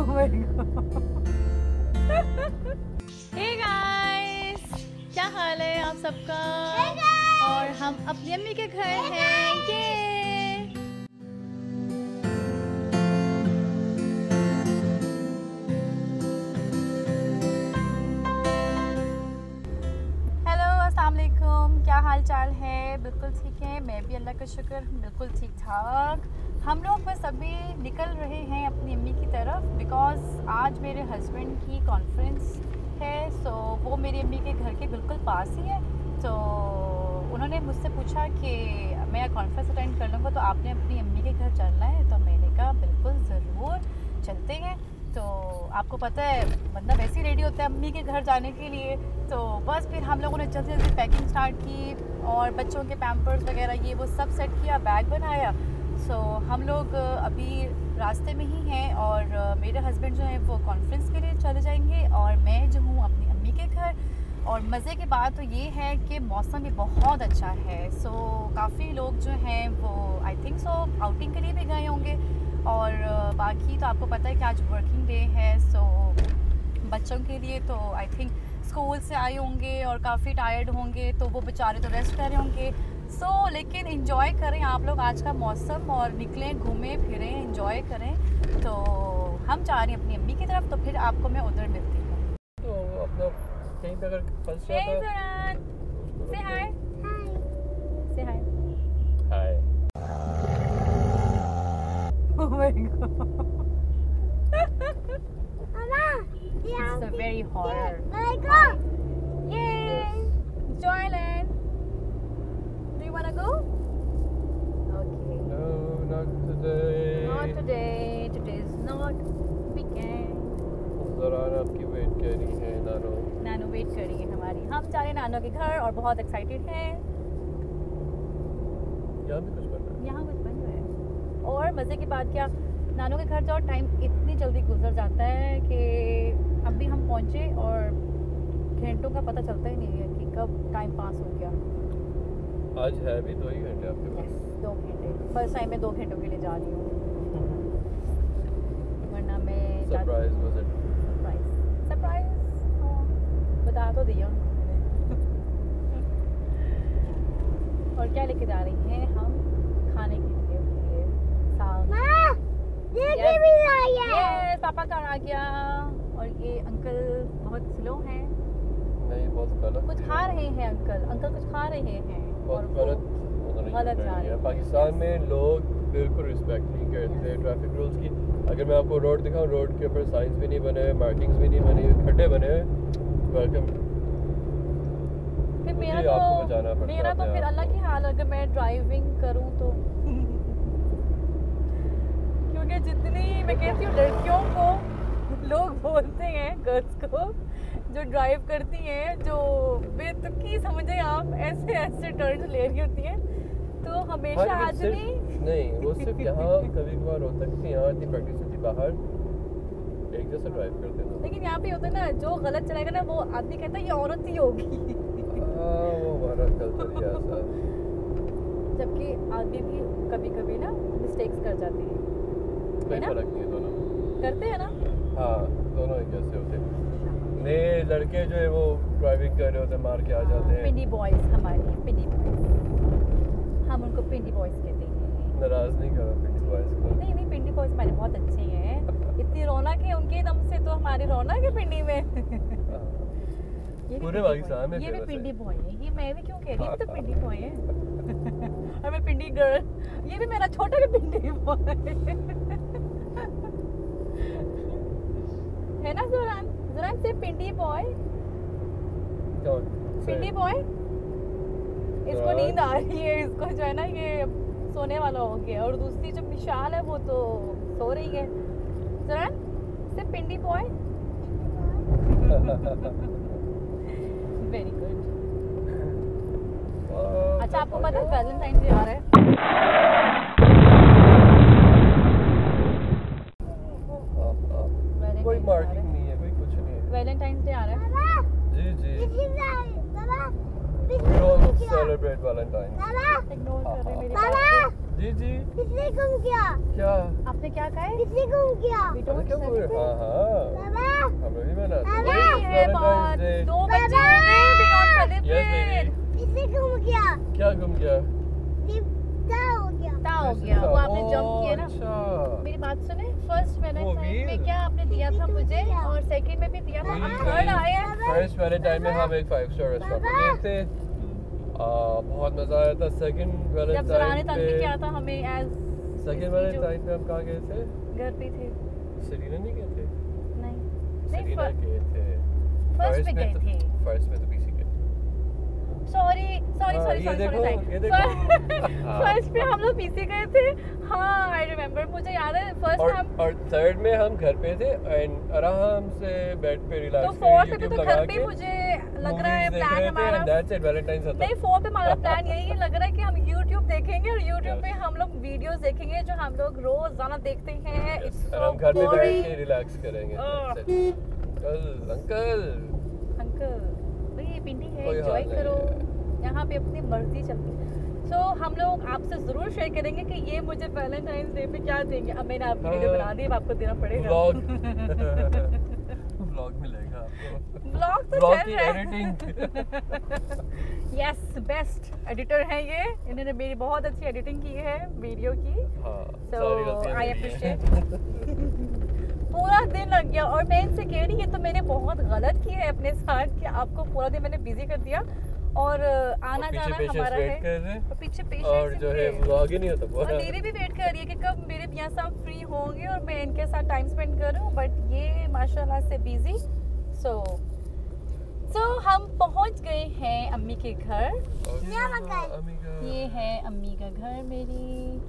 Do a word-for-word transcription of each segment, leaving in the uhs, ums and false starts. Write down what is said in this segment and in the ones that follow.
Hey guys, क्या हाल है आप सबका? और हम अपनी अम्मी के घर हैं। ये हेलो, अस्सलाम वालेकुम। क्या हाल चाल है? बिल्कुल ठीक है, मैं भी अल्लाह का शुक्र बिल्कुल ठीक ठाक। हम लोग बस अभी निकल रहे हैं अपनी अम्मी की तरफ, बिकॉज़ आज मेरे हस्बैंड की कॉन्फ्रेंस है। सो वो मेरी अम्मी के घर के बिल्कुल पास ही है। तो उन्होंने मुझसे पूछा कि मैं कॉन्फ्रेंस अटेंड कर लूँगा तो आपने अपनी अम्मी के घर चलना है। तो मैंने कहा बिल्कुल ज़रूर चलते हैं। तो आपको पता है बंदा वैसे ही रेडी होता है अम्मी के घर जाने के लिए। तो बस फिर हम लोगों ने जल्दी जल्दी पैकिंग स्टार्ट की और बच्चों के पैम्पर्स वगैरह ये वो सब सेट किया, बैग बनाया। सो so, हम लोग अभी रास्ते में ही हैं और मेरे हस्बैंड जो हैं वो कॉन्फ्रेंस के लिए चले जाएंगे और मैं जो हूँ अपनी अम्मी के घर। और मज़े की बात तो ये है कि मौसम भी बहुत अच्छा है। सो so, काफ़ी लोग जो हैं वो आई थिंक सो आउटिंग के लिए भी गए होंगे। और बाकी तो आपको पता है कि आज वर्किंग डे है। सो so, बच्चों के लिए तो आई थिंक स्कूल से आए होंगे और काफ़ी टायर्ड होंगे, तो वो बेचारे तो रेस्ट कर रहे होंगे। सो so, लेकिन एंजॉय करें आप लोग आज का मौसम और निकलें, घूमें फिरें, एंजॉय करें। तो हम जा रहे हैं अपनी अम्मी की तरफ, तो फिर आपको मैं उधर मिलती हूँ। तो अपना कहीं पे अगर फंस जाता है से हाय से हाय हाय oh my god, it's a very horror. Yay! Joyland. Do you wanna go? Okay. No, not today. Not today. Today is not weekend. जरा आपकी वेट कर रही है नानो। नानो वेट कर रही है हमारी। हम जा रहे हैं नानो के घर और बहुत एक्साइटेड हैं। यहाँ भी कुछ बन रहा है। यहाँ कुछ बन रहा है। और मज़े की बात क्या, नानो के घर जाओ टाइम इतनी जल्दी गुजर जाता है कि अभी हम पहुँचे और घंटों का पता चलता ही नहीं है कि कब टाइम पास हो गया। आज है भी दो ही घंटे आपके पास। yes, दो घंटे। फर्स्ट टाइम मैं दो घंटों के लिए जा रही हूँ, वरना मैं surprise was it? Surprise surprise बता तो दिया और क्या लेके जा रही हैं हम खाने के लिए? लिए साग। ये भी लाया है। पापा का आ गया। और ये अंकल बहुत स्लो हैं। नहीं, बहुत गलत कुछ खा रहे हैं अंकल। अंकल कुछ खा रहे हैं और बहुत गलत गलत जा रहे हैं। पाकिस्तान में लोग बिल्कुल रिस्पेक्ट नहीं करते ट्रैफिक रूल्स की। अगर मैं आपको रोड दिखाऊं, रोड के ऊपर साइंस भी नहीं बने हुए, मार्किंग्स भी नहीं बने हुए, खड्डे बने हुए, वेलकम। फिर मेरा तो मेरा तो फिर अल्लाह की हाल अगर मैं ड्राइविंग करूं तो क्योंकि जितनी मैं कहती हूँ लड़कियों को लोग बोलते हैं, गर्ल्स को जो ड्राइव करती हैं, जो बेतुकी समझे आप ऐसे ऐसे टर्न ले रही होती हैं, तो हमेशा आदमी नहीं, वो सिर्फ यहाँ कभी कभार होता है कि यहाँ इतनी प्रैक्टिस होती, बाहर एक जैसा ड्राइव करते हैं। लेकिन यहाँ पे होता है ना, जो गलत चलाएगा ना वो आदमी कहता है ये औरत ही होगी। हाँ, वो हमारा कल्चर ही ऐसा। जबकि आदमी भी कभी कभी ना मिस्टेक्स कर जाते हैं, कोई फर्क नहीं है, दोनों करते हैं ना। हाँ, दोनों एक जैसे होते हैं। नए लड़के जो है वो ड्राइविंग कर रहे होते हैं, मार के आ जाते हैं। पिंडी बॉयज, हमारी पिंडी बॉयज, हम उनको पिंडी बॉयज कहते हैं। नाराज नहीं करो पिंडी बॉयज को। नहीं नहीं, पिंडी बॉयज हमारे बहुत अच्छे हैं। इतनी रौनक है उनके दम से, तो हमारी रौनक है पिंडी में। पूरे पाकिस्तान में ये भी पिंडी बॉय है। ये मैं भी क्यों कह रही हूँ, तो पिंडी बॉय है। और मैं पिंडी गर्ल। ये भी मेरा छोटा भी पिंडी बॉय है ना। जुरान जुरान से पिंडी बॉय, पिंडी बॉय। इसको नींद आ रही है, इसको जो है ना ये सोने वाला हो गया। और दूसरी जो विशाल है वो तो सो रही है। जुरान से पिंडी बॉय। Very good. अच्छा, आपको पता है वैलेंटाइन डे आ रहा है? कोई मार्किंग नहीं है, कोई कुछ नहीं है। वैलेंटाइन डे आ रहा है। जी जी। We all celebrate Valentine. Ignore कर रहे मेरी बात। जी जी। किसने गुम किया? क्या? आपने क्या कहा है? किसने गुम किया? अरे क्या बोल रहे? हाँ हाँ बाबा हम लोग भी मनाते हैं। वही है बात, Valentine's Day। दो बच्चे हो गए, we don't Yes, celebrate। baby। किसने गुम किया? क्या गुम गया? क्या हो गया? क्या हो गया? वो आपने ओ, जंप किया ना। अच्छा। मेरी बात सुने, फर्स्ट वैलेंटाइन wheel। में क्या आपने दिया था मुझे और सेकंड में भी दिया था, अब थर्ड आया। फर्स्ट वैलेंटाइन में हम एक फाइव स्टार रेस्टोरेंट में गए थे। आ, बहुत मजा आया था। सेकंड जब ज़रा ने वैलेंटाइन तंग पे किया था हमें एज सेकंड वैलेंटाइन पे हम कहाँ गए थे? घर पे थे। सरीना नहीं गए थे? नहीं नहीं सरीना गए थे। फर्स्ट में गए थे। फर्स्ट में तो पीसी गए। सॉरी सॉरी हाँ, सॉरी ये सॉरी देखो, सॉरी ये देखो। हाँ। फर्स्ट पे हम लोग पीछे गए थे। हाँ आई रिमेम्बर, मुझे याद है फर्स्ट और, हम और थर्ड में हम घर पे थे एंड आराम से बेड पे रिलैक्स तो फोर्थ पे तो घर पे मुझे लग रहा है प्लान हमारा दैट्स इट वैलेंटाइन था। नहीं फोर्थ पे हमारा प्लान यही लग रहा है कि हम YouTube देखेंगे और YouTube पे हम लोग वीडियोस देखेंगे जो हम लोग रोजाना देखते हैं। इट्स और सो हम घर में बैठ के बोरिंग। रिलैक्स करेंगे। अंकल अंकल अंकल भाई पिंडी है, कोई एंजॉय हाल नहीं करो, है। यहाँ पे अपनी मर्जी चलती है। सो so, हम लोग आपसे जरूर शेयर करेंगे कि ये मुझे वैलेंटाइंस डे पे क्या देंगे। अब मैंने आपकी वीडियो बना दी, अब आपको देना पड़ेगा। व्लॉग व्लॉग मिलेगा आपको। व्लॉग तो व्लॉग चल की रहा है। एडिटिंग। यस बेस्ट एडिटर हैं ये, इन्होंने मेरी बहुत अच्छी एडिटिंग की है वीडियो की। हाँ So, सारी गलतियां I मेरी appreciate। हैं। पूरा दिन लग गया और मैं इनसे कह रही ये तो मैंने बहुत गलत किया है अपने साथ कि आपको पूरा दिन मैंने बिजी कर दिया और आना और जाना पीछे हमारा वेट है कर रहे हैं और पीछे और पेशेंट जो है व्लॉग ही नहीं होता और पूरा। मेरी भी वेट कर रही है कि कब मेरे भैया साहब फ्री होंगे और मैं इनके साथ टाइम स्पेंड करूं, बट ये माशाल्लाह से बिजी। सो सो हम पहुंच गए हैं अम्मी के घर। अम्मी का ये है अम्मी का घर मेरी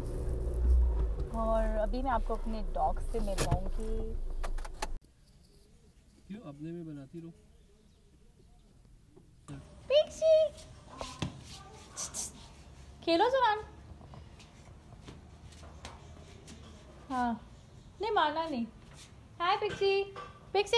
और अभी मैं आपको अपने डॉग से मिलवाऊंगी। क्यों अपने में बनाती रहो। पिक्सी खेलो जुरान। हाँ नहीं मारना नहीं। हाय पिक्सी पिक्सी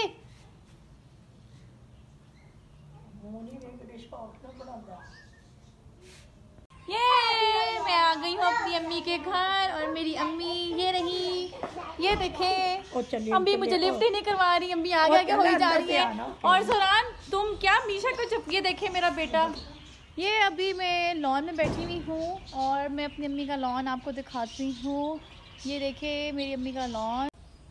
ये मैं आ गई हूँ अपनी अम्मी के घर और मेरी अम्मी ये रही, ये देखें अम्मी मुझे लिफ्ट ही नहीं करवा रही, अम्मी आगे आगे हो ही जा रही है। और सुरान तुम क्या मीशा को चुप, ये देखे मेरा बेटा, ये अभी मैं लॉन में बैठी हुई हूँ और मैं अपनी अम्मी का लॉन आपको दिखाती हूँ। ये देखे मेरी अम्मी का लॉन।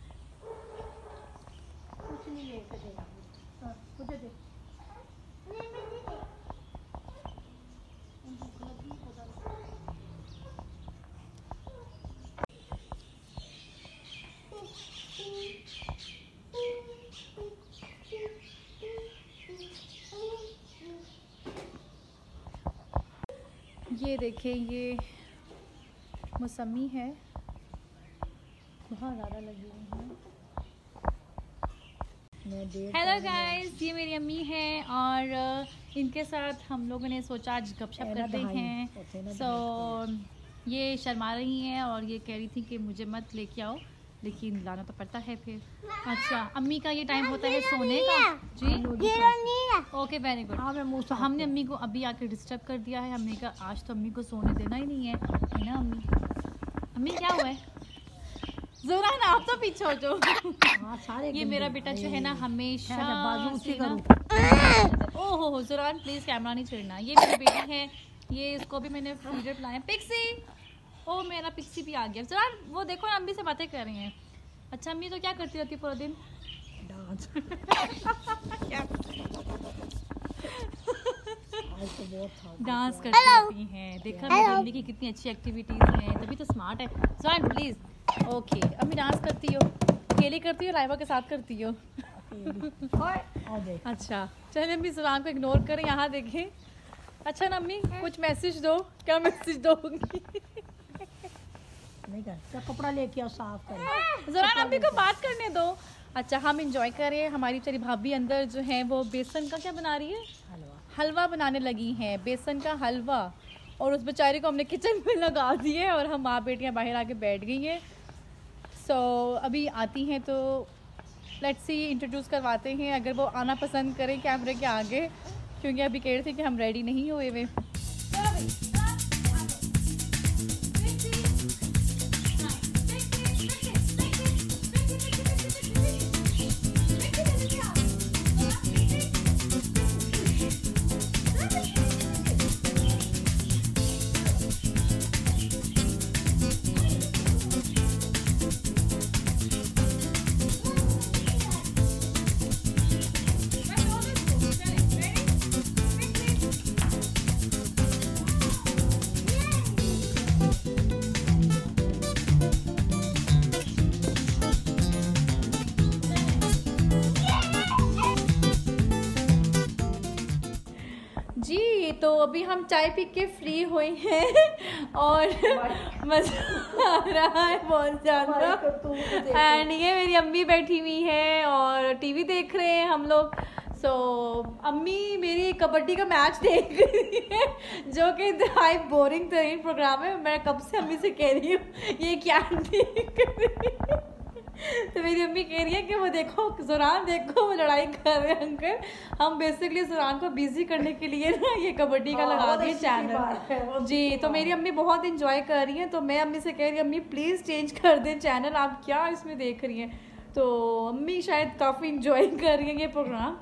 ये देखें ये मौसमी है, बहुत ज़्यादा लगी हुई है। हेलो गाइस, ये मेरी अम्मी है और इनके साथ हम लोगों ने सोचा आज गपशप करते हैं। सो ये शर्मा रही हैं और ये कह रही थी कि मुझे मत लेके आओ, लेकिन लाना तो पड़ता है फिर। अच्छा अम्मी का ये टाइम होता है सोने का जी। Okay very good. तो हमने अम्मी को अभी आके डिस्टर्ब कर दिया है। हमने कहा आज तो अम्मी को सोने देना ही नहीं है, है ना अम्मी? अम्मी क्या हुआ है? ज़ुरान आप तो पीछे हो जो। ये मेरा बेटा जो है ना हमेशा ओहो हो ज़ुरान प्लीज़ कैमरा नहीं छेड़ना। ये मेरी बेटी है, ये इसको भी मैंने फीडर पिलाया। पिक्सी ओ मेरा पिक्सी भी आ गया। ज़ुरान वो देखो अम्मी से बातें कर रही हैं। अच्छा अम्मी तो क्या करती रहती पूरा दिन? डांस डांस करती रहती हैं। देखा मेरी अम्मी की कितनी अच्छी एक्टिविटीज हैं, तभी तो स्मार्ट है। ज़ुरान प्लीज ओके अम्मी डांस करती हो, अकेली करती हो लाइवा के साथ करती हो? अच्छा चलिए अम्मी ज़ुरान को इग्नोर करें, यहाँ देखें। अच्छा ना अम्मी कुछ मैसेज दो, क्या मैसेज दोगी? नहीं कर कपड़ा लेके आओ साफ करें। ज़ुरान अम्मी को बात करने दो। अच्छा हम इंजॉय करें। हमारी बेचारी भाभी अंदर जो है वो बेसन का क्या बना रही है? हलवा हलवा बनाने लगी हैं, बेसन का हलवा। और उस बेचारी को हमने किचन में लगा दिए और हम माँ बेटियाँ बाहर आके बैठ गई हैं। सो so, अभी आती हैं तो लेट्स सी इंट्रोड्यूस करवाते हैं, अगर वो आना पसंद करें कैमरे के आगे, क्योंकि अभी कह रहे थे कि हम रेडी नहीं हुए हुए। अभी हम चाय पी के फ्री हुए हैं और मजा आ रहा है बहुत ज़्यादा। एंड ये मेरी अम्मी बैठी हुई है और टीवी देख रहे हैं हम लोग। सो so, अम्मी मेरी कबड्डी का मैच देख रही है जो कि इंतहाई बोरिंग तरीन प्रोग्राम है। मैं कब से अम्मी से कह रही हूँ ये क्या देख रही है। तो मेरी अम्मी कह रही है कि वो देखो ज़ुरान देखो वो लड़ाई कर रहे हैं अंकल। हम बेसिकली ज़ुरान को बिजी करने के लिए ना ये कबड्डी का लगा दिए चैनल जी। तो मेरी अम्मी बहुत इंजॉय कर रही हैं। तो मैं अम्मी से कह रही हूँ अम्मी प्लीज़ चेंज कर दें चैनल, आप क्या इसमें देख रही हैं। तो अम्मी शायद काफ़ी इंजॉय कर रही हैं ये प्रोग्राम।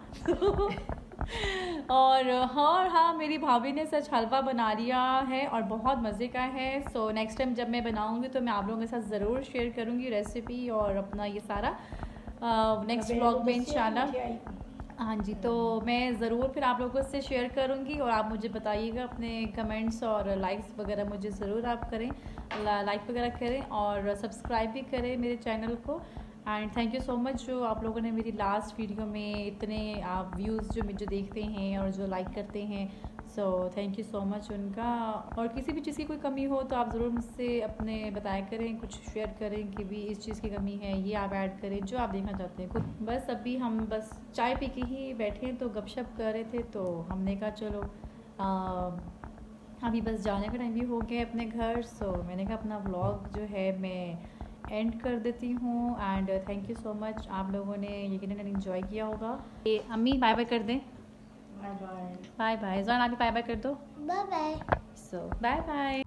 और हाँ और हाँ मेरी भाभी ने सच हलवा बना लिया है और बहुत मज़े का है। सो नेक्स्ट टाइम जब मैं बनाऊंगी तो मैं आप लोगों के साथ ज़रूर शेयर करूंगी रेसिपी और अपना ये सारा नेक्स्ट व्लॉग में इंशाल्लाह। हाँ जी, तो मैं ज़रूर फिर आप लोगों से शेयर करूंगी और आप मुझे बताइएगा अपने कमेंट्स और लाइक्स वगैरह मुझे ज़रूर आप करें, लाइक वगैरह करें और सब्सक्राइब भी करें मेरे चैनल को। And thank you so much जो आप लोगों ने मेरी लास्ट वीडियो में इतने आप व्यूज़ जो मुझे देखते हैं और जो लाइक करते हैं। So thank you so much उनका। और किसी भी चीज़ की कोई कमी हो तो आप ज़रूर मुझसे अपने बताया करें, कुछ शेयर करें कि भी इस चीज़ की कमी है ये आप ऐड करें जो आप देखना चाहते हैं। कुछ बस अभी हम बस चाय पी के ही बैठे तो गपशप कर रहे थे तो हमने कहा चलो आ, अभी बस जाने का टाइम भी हो गया अपने घर। सो मैंने कहा अपना व्लॉग जो है मैं एंड कर देती हूँ। And thank you so much, आप लोगों ने यकीनन एंजॉय किया होगा। ये अम्मी बाय बाय कर दें। Bye bye bye bye. Zaan आप भी बाय बाय कर दो। Bye bye. So bye bye.